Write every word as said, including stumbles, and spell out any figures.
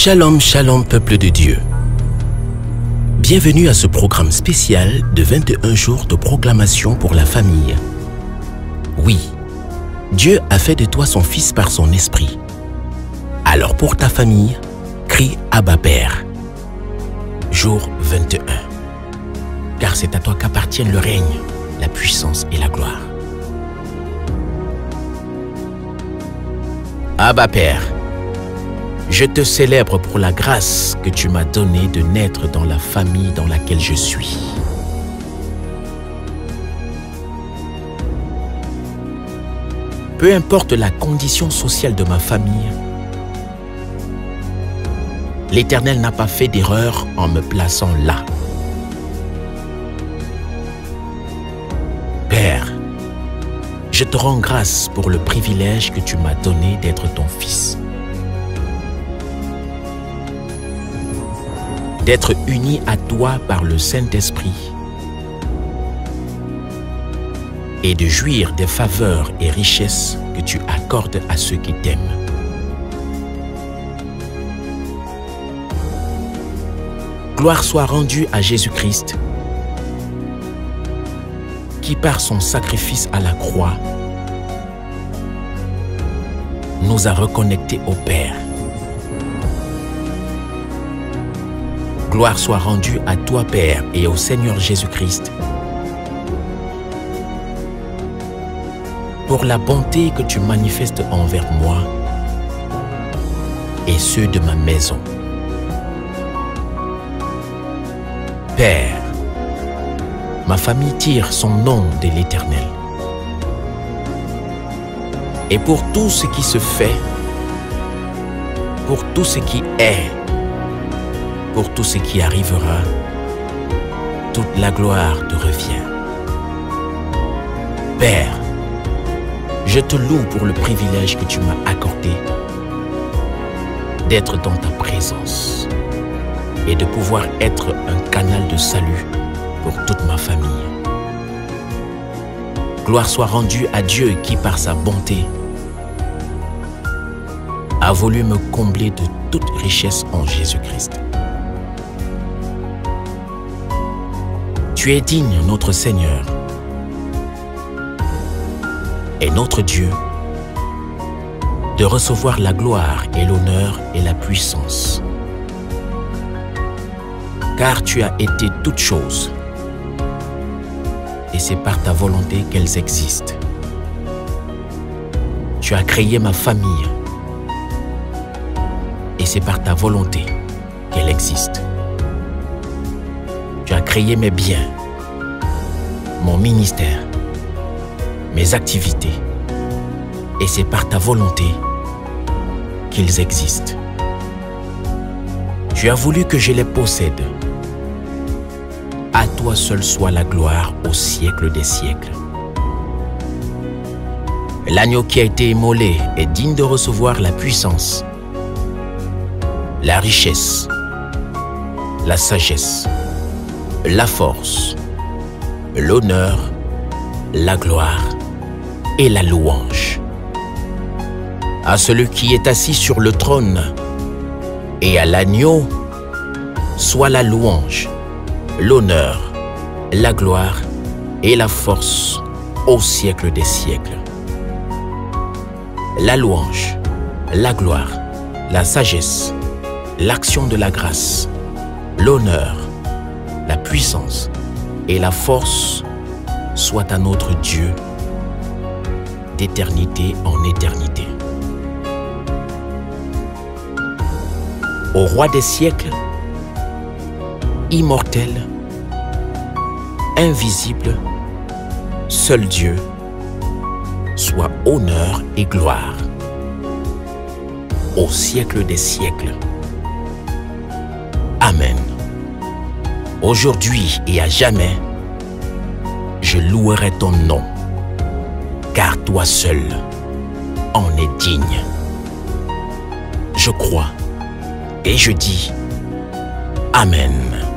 Shalom, shalom peuple de Dieu. Bienvenue à ce programme spécial de vingt et un jours de proclamation pour la famille. Oui, Dieu a fait de toi son fils par son esprit. Alors pour ta famille, crie Abba Père. Jour vingt et un. Car c'est à toi qu'appartiennent le règne, la puissance et la gloire. Abba Père, je te célèbre pour la grâce que tu m'as donnée de naître dans la famille dans laquelle je suis. Peu importe la condition sociale de ma famille, l'Éternel n'a pas fait d'erreur en me plaçant là. Père, je te rends grâce pour le privilège que tu m'as donné d'être ton fils. D'être unis à toi par le Saint-Esprit et de jouir des faveurs et richesses que tu accordes à ceux qui t'aiment. Gloire soit rendue à Jésus-Christ, qui par son sacrifice à la croix nous a reconnectés au Père. Gloire soit rendue à toi, Père, et au Seigneur Jésus-Christ, pour la bonté que tu manifestes envers moi et ceux de ma maison. Père, ma famille tire son nom de l'Éternel. Et pour tout ce qui se fait, pour tout ce qui est, pour tout ce qui arrivera, toute la gloire te revient. Père, je te loue pour le privilège que tu m'as accordé d'être dans ta présence et de pouvoir être un canal de salut pour toute ma famille. Gloire soit rendue à Dieu qui, par sa bonté, a voulu me combler de toute richesse en Jésus-Christ. Tu es digne, notre Seigneur, et notre Dieu, de recevoir la gloire et l'honneur et la puissance. Car tu as été toutes choses, et c'est par ta volonté qu'elles existent. Tu as créé ma famille, et c'est par ta volonté qu'elle existe. Tu as créé mes biens, mon ministère, mes activités, et c'est par ta volonté qu'ils existent. Tu as voulu que je les possède. À toi seul soit la gloire au siècle des siècles. L'agneau qui a été immolé est digne de recevoir la puissance, la richesse, la sagesse, la force, l'honneur, la gloire et la louange. À celui qui est assis sur le trône et à l'agneau, soit la louange, l'honneur, la gloire et la force au siècle des siècles. La louange, la gloire, la sagesse, l'action de la grâce, l'honneur, la puissance et la force soit à notre Dieu d'éternité en éternité. Au roi des siècles, immortel, invisible, seul Dieu, soit honneur et gloire au siècle des siècles. Amen. Aujourd'hui et à jamais, je louerai ton nom, car toi seul en es digne. Je crois et je dis Amen.